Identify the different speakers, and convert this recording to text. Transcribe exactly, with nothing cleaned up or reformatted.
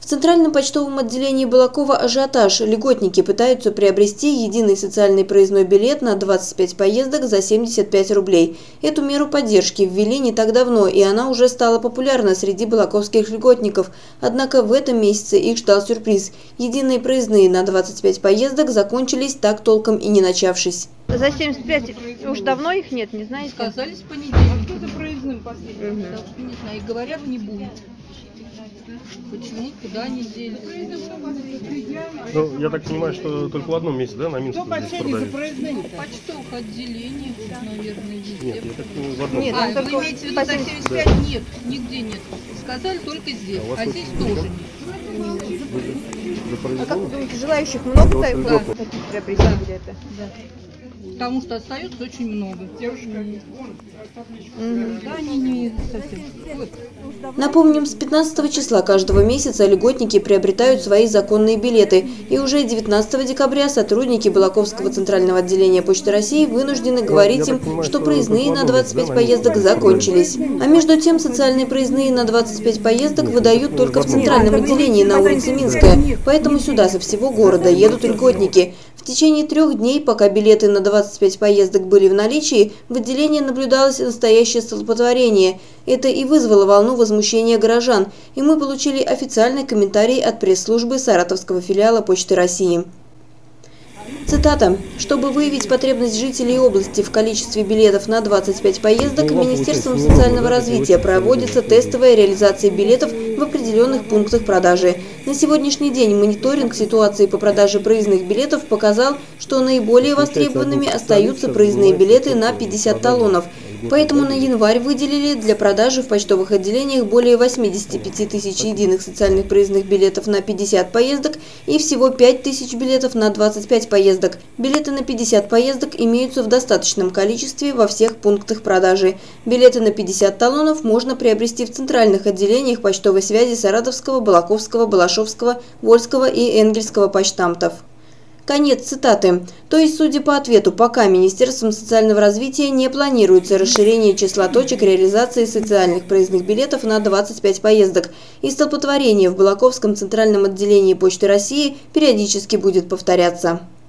Speaker 1: Центральном почтовом отделении Балакова ажиотаж. Льготники пытаются приобрести единый социальный проездной билет на двадцать пять поездок за семьдесят пять рублей. Эту меру поддержки ввели не так давно, и она уже стала популярна среди балаковских льготников. Однако в этом месяце их ждал сюрприз. Единые проездные на двадцать пять поездок закончились, так толком и не начавшись.
Speaker 2: За семьдесят пять уж давно их нет, не знаете?
Speaker 3: Сказали с понедельника. Что за проездным последним? Угу. Так что не знаю. И говорят, не будет. Почему? Куда они делись?
Speaker 4: Ну, я так понимаю, что только в одном месте, да, на Минске здесь продают?
Speaker 3: В почтовых отделениях, наверное, везде.
Speaker 4: Нет, я так понимаю, в одном.
Speaker 2: Нет,
Speaker 3: А,
Speaker 2: только
Speaker 3: вы имеете в виду за семьдесят пять? Да. Нет, нигде нет. Сказали только здесь, а, а здесь тоже нет.
Speaker 2: А как вы думаете, желающих много да, таких приобрести
Speaker 3: да.
Speaker 2: билеты?
Speaker 3: Да. Потому что остается очень много. Девушка, mm-hmm. Да, они не совсем.
Speaker 1: Напомним, с пятнадцатого числа каждого месяца льготники приобретают свои законные билеты. И уже девятнадцатого декабря сотрудники Балаковского центрального отделения Почты России вынуждены говорить им, понимаю, что проездные на двадцать пять поездок закончились. А между тем социальные проездные на двадцать пять поездок выдают только в центральном отделении на улице Минская. Поэтому сюда со всего города едут льготники. В течение трех дней, пока билеты на двадцать пять поездок были в наличии, в отделении наблюдалось настоящее столпотворение. Это и вызвало волну возмущения горожан, и мы получили официальный комментарий от пресс-службы Саратовского филиала Почты России. Цитата. «Чтобы выявить потребность жителей области в количестве билетов на двадцать пять поездок, Министерством социального развития проводится тестовая реализация билетов в определенных пунктах продажи. На сегодняшний день мониторинг ситуации по продаже проездных билетов показал, что наиболее востребованными остаются проездные билеты на пятьдесят талонов. Поэтому на январь выделили для продажи в почтовых отделениях более восьмидесяти пяти тысяч единых социальных проездных билетов на пятьдесят поездок и всего пять тысяч билетов на двадцать пять поездок. Билеты на пятьдесят поездок имеются в достаточном количестве во всех пунктах продажи. Билеты на пятьдесят талонов можно приобрести в центральных отделениях почтовой связи Саратовского, Балаковского, Балашовского, Вольского и Энгельского почтамтов». Конец цитаты. То есть, судя по ответу, пока Министерством социального развития не планируется расширение числа точек реализации социальных проездных билетов на двадцать пять поездок, и столпотворение в Балаковском центральном отделении Почты России периодически будет повторяться.